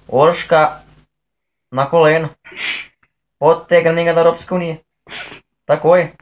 Orška na koleno. Pod tegnjenega do Evropske unije. Takoj.